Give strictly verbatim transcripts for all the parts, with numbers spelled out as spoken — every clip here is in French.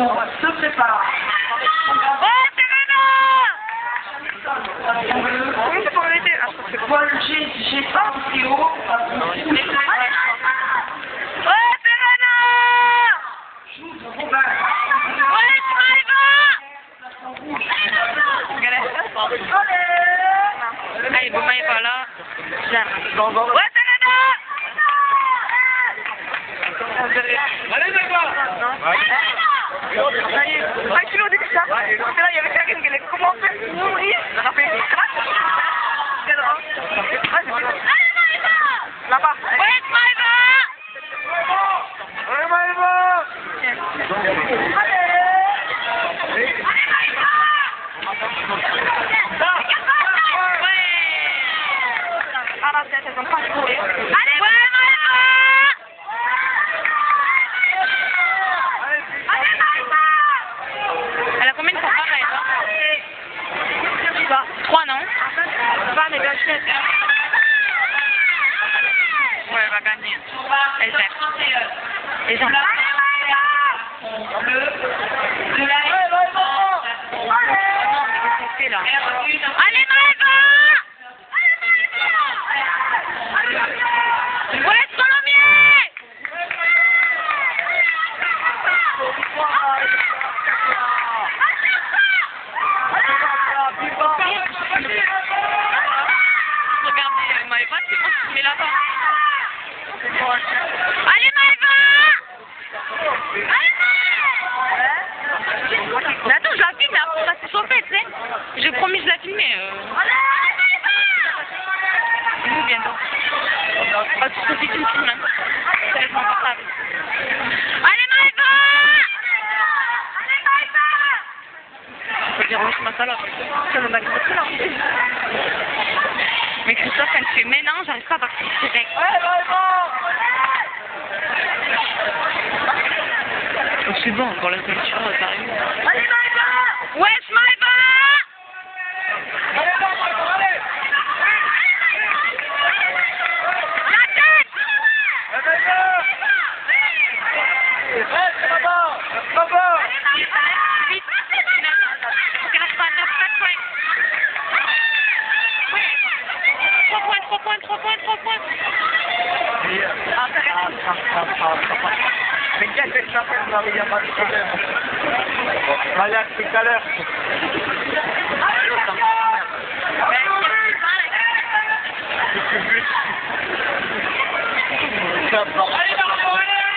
ballon se prépare. Oh, Serena! Comment c'est pour arrêter? Ah, je crois que c'est bon. Paul G. G. Théo. Oh, Serena! Joue Robin. Ouais, Allez, bon, il est pas là. Ouais, Serena! Allez, d'accord. Un kilo de ça. Là, il y avait quelqu'un qui allait commencer à mourir. Ça a fait là-bas. Ouais, Maïva! Allez, Maïva! Ah, la tête, elles ont pas couru. Allez, ouais, Maïva! Allez, Maïva! Elle a combien de fois, Maïva? Je sais pas. Trois, non? Pas, mais bien, je sais. Ouais, elle va gagner. Elle perd. Les gens. De la Qu'est-ce là? Allez, Maëva! Ouais, Colomier! Regardez, Maëva, c'est bon, tu mets là-bas. Allez, Maëva! Allez, mais attends, je la filme, mais après, ça s'est chauffé, tu sais. J'ai promis, je la filmais. Euh... Nous, bientôt. Pas tout ce que tu me filmes, hein. C'est avec mon portable. Allez, Maëva! Allez, Maëva! Je peux dire, oui, je m'attends là. Ça me bat là. Mais Christophe, quand tu fais mais non, j'arrive pas à partir direct. Oh, c'est bon, encore la culture, ça arrive. Allez, Maëva! Wesh, Maëva! La tête! Vite! Regarde pas, neuf, quatre points. trois points, trois points, trois points, trois points. Mais qu'est-ce que ça fait, il n'y a pas de problème. Allez, à tout à l'heure. Allez, Marco,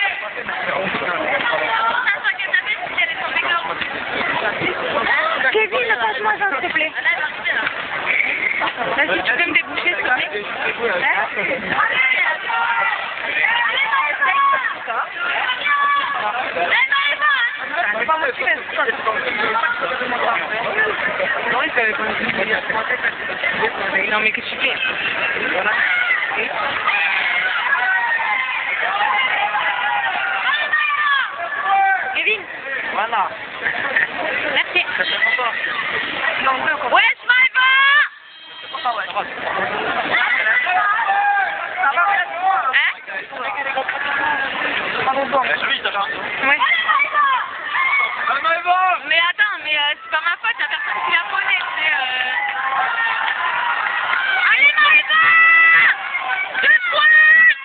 allez! Kevin, passe-moi ça, s'il te plaît. Vas-y, tu peux me déboucher, s'il te plaît? Non, mais qu'est-ce que tu fais? Kevin? Voilà. Merci. Non, deux, quoi. Ouais, Maëva! Ouais. Mais attends, mais euh, c'est pas ma faute, y'a personne qui la connaît, c'est euh... Allez, Maëva! Deux points!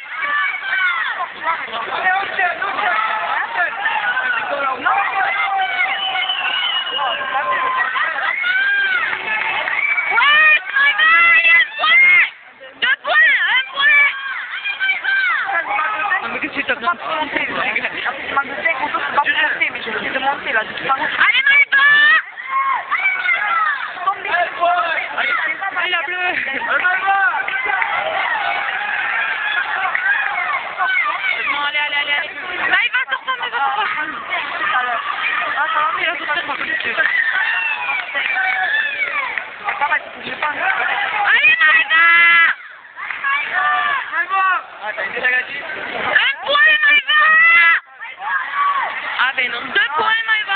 Ouais, Maëva, un point! Deux points, un point! Non, mais qu'est-ce que tu t'as pas monté? Tu m'as dit qu'on peut pas monter, mais je vais de monter là. Allez, Maëva! Allez, la bleue! Non, allez, allez, allez, allez. Maëva, sors-toi, Maëva, sors-toi. Ah, ça va, mais là, sortir, par contre, tu veux. Allez, Maëva! Ah, t'as été négatif? Un point, Maëva! Ah, ben non, deux points, Maëva!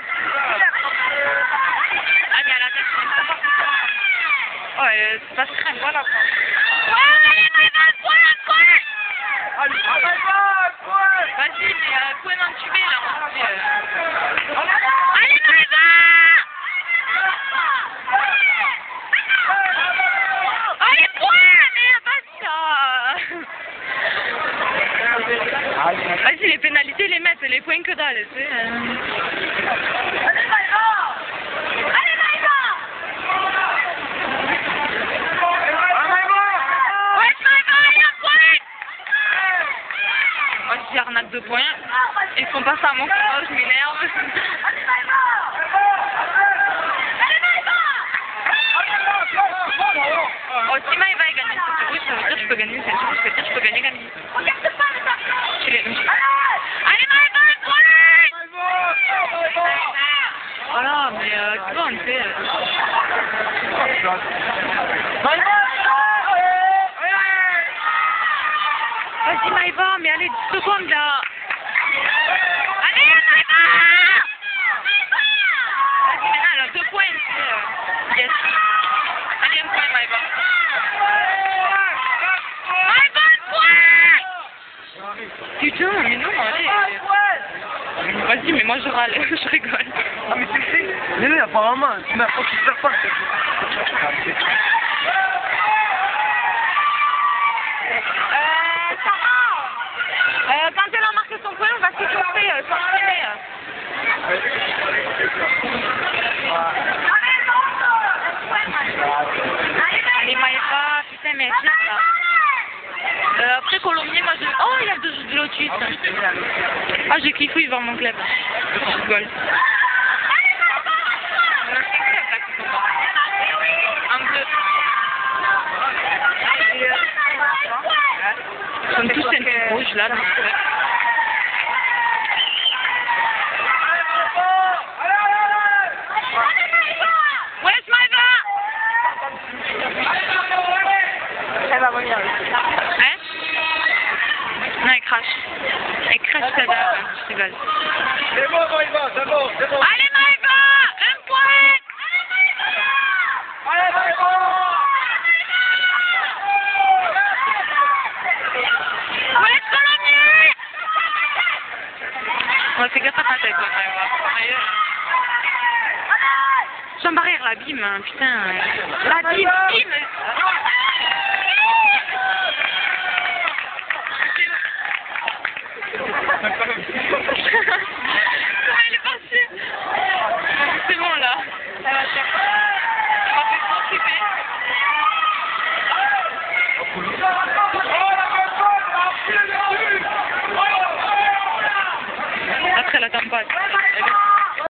Ah, mais à la tête, oh, euh, c'est pas très, voilà. Ouais, allez, Maëva, un point, un point! Allez, Maëva, un point! Vas-y, mais euh, point d'entubé, là. Euh... Vas-y, les pénalités, les mettent, les points que dalle, tu sais. euh. Allez, Maïva! Allez, Maïva! Ouais, Maïva, il y a un point! Moi, je dis arnaque de points. Ils font pas ça à mon frère, je m'énerve. Allez, Maïva! Allez, Maïva! Oh, si Maïva est gagné cette rouge, ça veut dire que je peux gagner cette rouge, ça veut dire que je peux gagner gagner. Regarde pas le tapis! Je l'ai- Allez! Allez, Maïva, un point! Voilà, mais euh, tu vois, on le fait. euh. Vas-y, Maïva, mais allez, dix secondes là. Allez, Maïva! Vas-y, maintenant, elle a deux points. tu sais, euh. Yes. Allez, un point, Maïva. Maïva, un point! Putain, mais non, allez. Vas-y, mais moi je râle, je rigole. Ah mais c'est écrit. Mais lui apparemment, tu n'as pas qu'il perd pas. Euh, Sarah, euh, quand elle a marqué son point, on va s'échauffer, euh, s'entraîner. Allez, Maïva, putain, mais vite là. Euh, après Colombier, moi je... Oh, il y a deux jeux de lotus. Ah, j'ai kiffé voir mon club. Je rigole. Un bleu. Ils sont tous un peu rouges là. Donc... Where's Maïva? Elle va venir. Hein? Non, elle crache. Elle crache ta dame, je rigole. C'est bon, Maïva, c'est bon, c'est bon. Allez Maïva! Un point! Allez, Maïva! Ouais, Colombier! Ouais, fais gaffe à ta tête, toi, Maïva. Jean Barrière, la bim, hein, putain. La bim, bim! Comment elle est partie? C'est bon là. Elle va faire. Elle m'a fait trop flipper. Après elle attend pas.